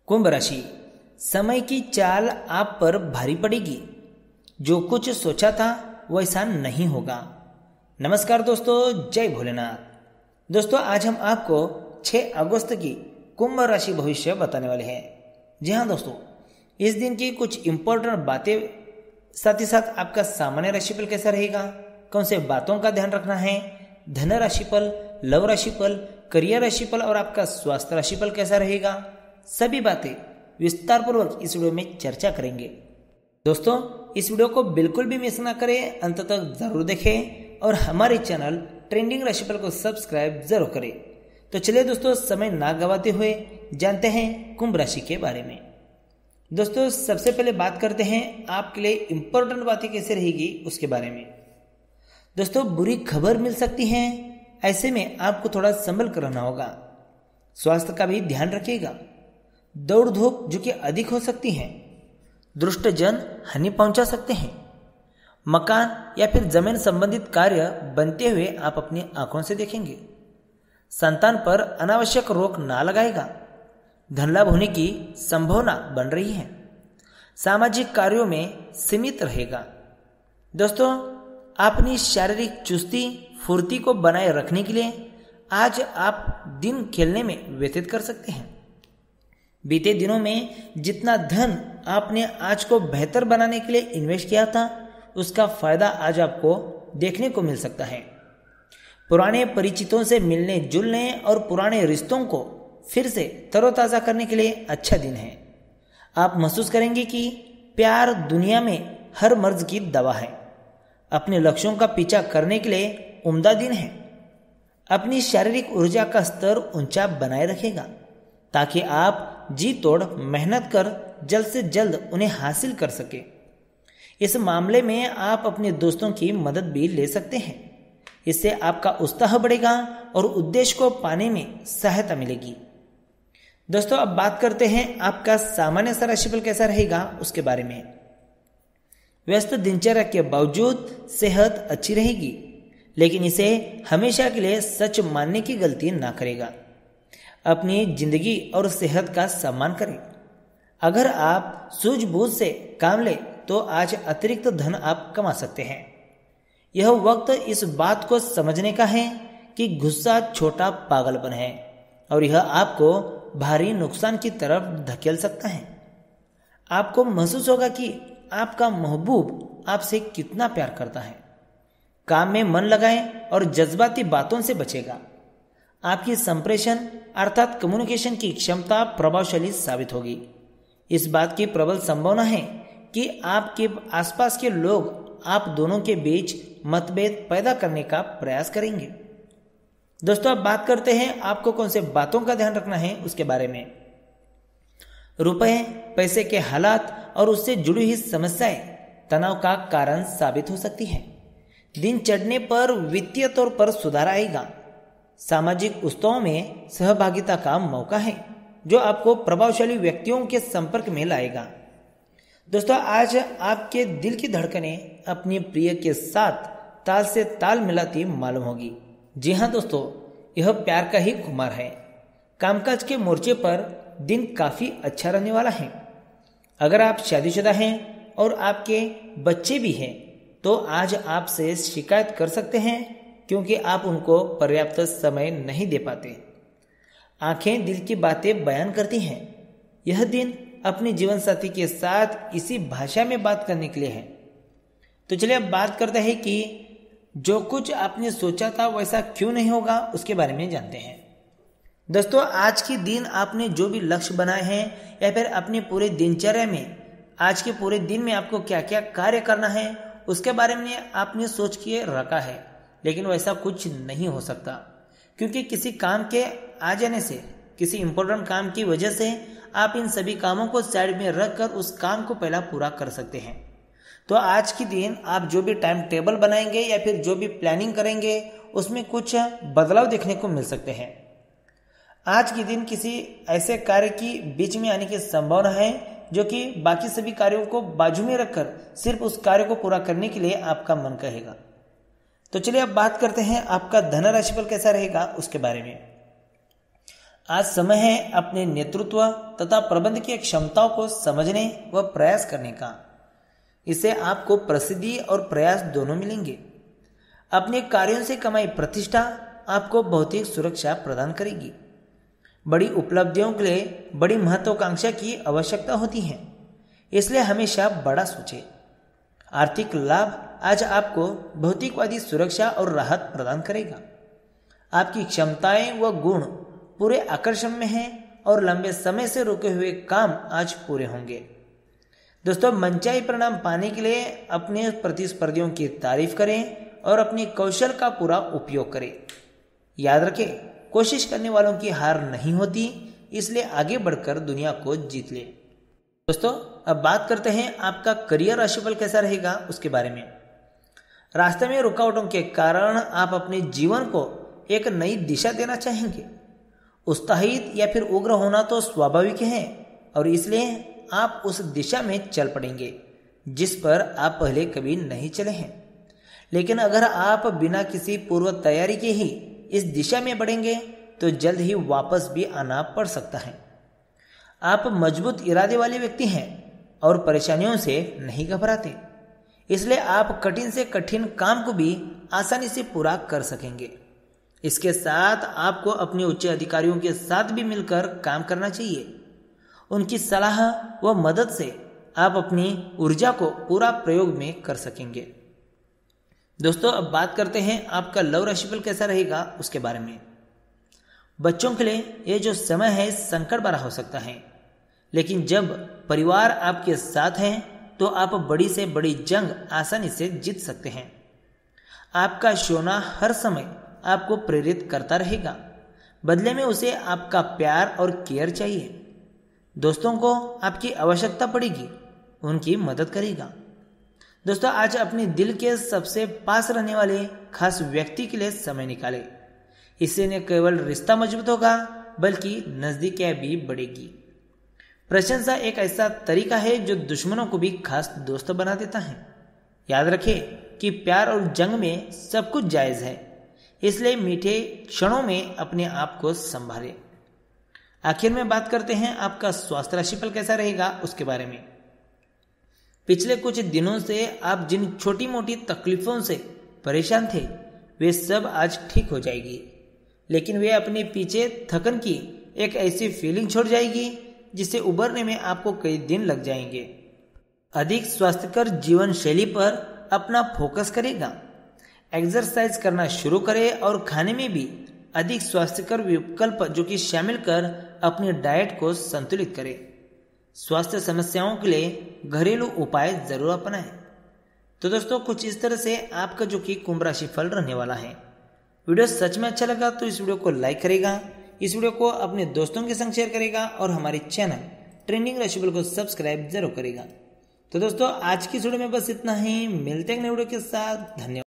कुंभ राशि, समय की चाल आप पर भारी पड़ेगी। जो कुछ सोचा था वैसा नहीं होगा। नमस्कार दोस्तों, जय भोलेनाथ। दोस्तों, आज हम आपको 6 अगस्त की कुंभ राशि भविष्य बताने वाले हैं। जी हाँ दोस्तों, इस दिन की कुछ इंपॉर्टेंट बातें, साथ ही साथ आपका सामान्य राशिफल कैसा रहेगा, कौन से बातों का ध्यान रखना है, धन राशिफल, लव राशिफल, करियर राशिफल और आपका स्वास्थ्य राशिफल कैसा रहेगा, सभी बातें विस्तार पूर्वक इस वीडियो में चर्चा करेंगे। दोस्तों, इस वीडियो को बिल्कुल भी मिस ना करें, अंत तक जरूर देखें और हमारे चैनल ट्रेंडिंग राशिफल को सब्सक्राइब जरूर करें। तो चलिए दोस्तों, समय ना गवाते हुए जानते हैं कुंभ राशि के बारे में। दोस्तों, सबसे पहले बात करते हैं आपके लिए इंपॉर्टेंट बातें कैसे रहेगी उसके बारे में। दोस्तों, बुरी खबर मिल सकती है, ऐसे में आपको थोड़ा संभल कर रहना होगा। स्वास्थ्य का भी ध्यान रखिएगा। दौड़ धूप जो कि अधिक हो सकती है, दुष्ट जन हानि पहुंचा सकते हैं। मकान या फिर जमीन संबंधित कार्य बनते हुए आप अपनी आंखों से देखेंगे। संतान पर अनावश्यक रोक ना लगाएगा। धन लाभ होने की संभावना बन रही है। सामाजिक कार्यों में सीमित रहेगा। दोस्तों, अपनी शारीरिक चुस्ती फुर्ती को बनाए रखने के लिए आज आप दिन खेलने में व्यतीत कर सकते हैं। बीते दिनों में जितना धन आपने आज को बेहतर बनाने के लिए इन्वेस्ट किया था, उसका फायदा आज आपको देखने को मिल सकता है। पुराने परिचितों से मिलने जुलने और पुराने रिश्तों को फिर से तरोताज़ा करने के लिए अच्छा दिन है। आप महसूस करेंगे कि प्यार दुनिया में हर मर्ज की दवा है। अपने लक्ष्यों का पीछा करने के लिए उम्दा दिन है। अपनी शारीरिक ऊर्जा का स्तर ऊंचा बनाए रखेगा ताकि आप जी तोड़ मेहनत कर जल्द से जल्द उन्हें हासिल कर सके। इस मामले में आप अपने दोस्तों की मदद भी ले सकते हैं। इससे आपका उत्साह बढ़ेगा और उद्देश्य को पाने में सहायता मिलेगी। दोस्तों, अब बात करते हैं आपका सामान्य सा राशिफल कैसा रहेगा उसके बारे में। व्यस्त दिनचर्या के बावजूद सेहत अच्छी रहेगी, लेकिन इसे हमेशा के लिए सच मानने की गलती ना करेगा। अपनी जिंदगी और सेहत का सम्मान करें। अगर आप सूझबूझ से काम लें तो आज अतिरिक्त धन आप कमा सकते हैं। यह वक्त इस बात को समझने का है कि गुस्सा छोटा पागलपन है और यह आपको भारी नुकसान की तरफ धकेल सकता है। आपको महसूस होगा कि आपका महबूब आपसे कितना प्यार करता है। काम में मन लगाएं और जज्बाती बातों से बचेगा। आपकी संप्रेषण अर्थात कम्युनिकेशन की क्षमता प्रभावशाली साबित होगी। इस बात की प्रबल संभावना है कि आपके आसपास के लोग आप दोनों के बीच मतभेद पैदा करने का प्रयास करेंगे। दोस्तों, अब बात करते हैं आपको कौन से बातों का ध्यान रखना है उसके बारे में। रुपए, पैसे के हालात और उससे जुड़ी हुई समस्याएं तनाव का कारण साबित हो सकती है। दिन चढ़ने पर वित्तीय तौर पर सुधार आएगा। सामाजिक उत्सवों में सहभागिता का मौका है जो आपको प्रभावशाली व्यक्तियों के संपर्क में लाएगा। दोस्तों, आज आपके दिल की धड़कनें अपने प्रिय के साथ ताल से ताल मिलाती मालूम होगी। जी हाँ दोस्तों, यह प्यार का ही खुमार है। कामकाज के मोर्चे पर दिन काफी अच्छा रहने वाला है। अगर आप शादीशुदा हैं और आपके बच्चे भी हैं तो आज आपसे शिकायत कर सकते हैं क्योंकि आप उनको पर्याप्त समय नहीं दे पाते। आंखें दिल की बातें बयान करती हैं। यह दिन अपने जीवन साथी के साथ इसी भाषा में बात करने के लिए है। तो चलिए अब बात करते हैं कि जो कुछ आपने सोचा था वैसा क्यों नहीं होगा उसके बारे में जानते हैं। दोस्तों, आज के दिन आपने जो भी लक्ष्य बनाए हैं या फिर अपने पूरे दिनचर्या में आज के पूरे दिन में आपको क्या क्या कार्य करना है उसके बारे में आपने सोच के रखा है, लेकिन वैसा कुछ नहीं हो सकता क्योंकि किसी काम के आ जाने से, किसी इंपॉर्टेंट काम की वजह से आप इन सभी कामों को साइड में रखकर उस काम को पहला पूरा कर सकते हैं। तो आज के दिन आप जो भी टाइम टेबल बनाएंगे या फिर जो भी प्लानिंग करेंगे उसमें कुछ बदलाव देखने को मिल सकते हैं। आज के दिन किसी ऐसे कार्य की बीच में आने की संभावना है जो कि बाकी सभी कार्यों को बाजू में रखकर सिर्फ उस कार्य को पूरा करने के लिए आपका मन कहेगा। तो चलिए अब बात करते हैं आपका धन राशिफल कैसा रहेगा उसके बारे में। आज समय है अपने नेतृत्व तथा प्रबंध की क्षमताओं को समझने व प्रयास करने का। इससे आपको प्रसिद्धि और प्रयास दोनों मिलेंगे। अपने कार्यों से कमाई प्रतिष्ठा आपको भौतिक सुरक्षा प्रदान करेगी। बड़ी उपलब्धियों के लिए बड़ी महत्वाकांक्षा की आवश्यकता होती है, इसलिए हमेशा बड़ा सोचें। आर्थिक लाभ आज आपको भौतिकवादी सुरक्षा और राहत प्रदान करेगा। आपकी क्षमताएं व गुण पूरे आकर्षण में हैं और लंबे समय से रुके हुए काम आज पूरे होंगे। दोस्तों, मनचाही परिणाम पाने के लिए अपने प्रतिस्पर्धियों की तारीफ करें और अपने कौशल का पूरा उपयोग करें। याद रखें, कोशिश करने वालों की हार नहीं होती, इसलिए आगे बढ़कर दुनिया को जीत ले। दोस्तों, अब बात करते हैं आपका करियर राशिफल कैसा रहेगा उसके बारे में। रास्ते में रुकावटों के कारण आप अपने जीवन को एक नई दिशा देना चाहेंगे। उत्साहित या फिर उग्र होना तो स्वाभाविक है और इसलिए आप उस दिशा में चल पड़ेंगे जिस पर आप पहले कभी नहीं चले हैं। लेकिन अगर आप बिना किसी पूर्व तैयारी के ही इस दिशा में बढ़ेंगे तो जल्द ही वापस भी आना पड़ सकता है। आप मजबूत इरादे वाले व्यक्ति हैं और परेशानियों से नहीं घबराते, इसलिए आप कठिन से कठिन काम को भी आसानी से पूरा कर सकेंगे। इसके साथ आपको अपने उच्च अधिकारियों के साथ भी मिलकर काम करना चाहिए। उनकी सलाह व मदद से आप अपनी ऊर्जा को पूरा प्रयोग में कर सकेंगे। दोस्तों, अब बात करते हैं आपका लव राशिफल कैसा रहेगा उसके बारे में। बच्चों के लिए ये जो समय है संकट भरा हो सकता है, लेकिन जब परिवार आपके साथ है तो आप बड़ी से बड़ी जंग आसानी से जीत सकते हैं। आपका सोना हर समय आपको प्रेरित करता रहेगा, बदले में उसे आपका प्यार और केयर चाहिए। दोस्तों को आपकी आवश्यकता पड़ेगी, उनकी मदद करेगा। दोस्तों, आज अपने दिल के सबसे पास रहने वाले खास व्यक्ति के लिए समय निकालें। इससे न केवल रिश्ता मजबूत होगा बल्कि नजदीकियां भी बढ़ेगी। प्रशंसा एक ऐसा तरीका है जो दुश्मनों को भी खास दोस्त बना देता है। याद रखें कि प्यार और जंग में सब कुछ जायज है, इसलिए मीठे क्षणों में अपने आप को संभालें। आखिर में बात करते हैं आपका स्वास्थ्य राशिफल कैसा रहेगा उसके बारे में। पिछले कुछ दिनों से आप जिन छोटी मोटी तकलीफों से परेशान थे वे सब आज ठीक हो जाएगी, लेकिन वे अपने पीछे थकन की एक ऐसी फीलिंग छोड़ जाएगी जिससे उबरने में आपको कई दिन लग जाएंगे। अधिक स्वास्थ्यकर जीवन शैली पर अपना फोकस करेगा। एक्सरसाइज करना शुरू करें और खाने में भी अधिक स्वास्थ्यकर विकल्प जो कि शामिल कर अपनी डाइट को संतुलित करें। स्वास्थ्य समस्याओं के लिए घरेलू उपाय जरूर अपनाएं। तो दोस्तों, कुछ इस तरह से आपका जो कि कुंभ राशि फल रहने वाला है। वीडियो सच में अच्छा लगा तो इस वीडियो को लाइक करेगा, इस वीडियो को अपने दोस्तों के संग शेयर करेगा और हमारे चैनल ट्रेंडिंग राशिफल को सब्सक्राइब जरूर करेगा। तो दोस्तों, आज की वीडियो में बस इतना ही। मिलते हैं नए वीडियो के साथ। धन्यवाद।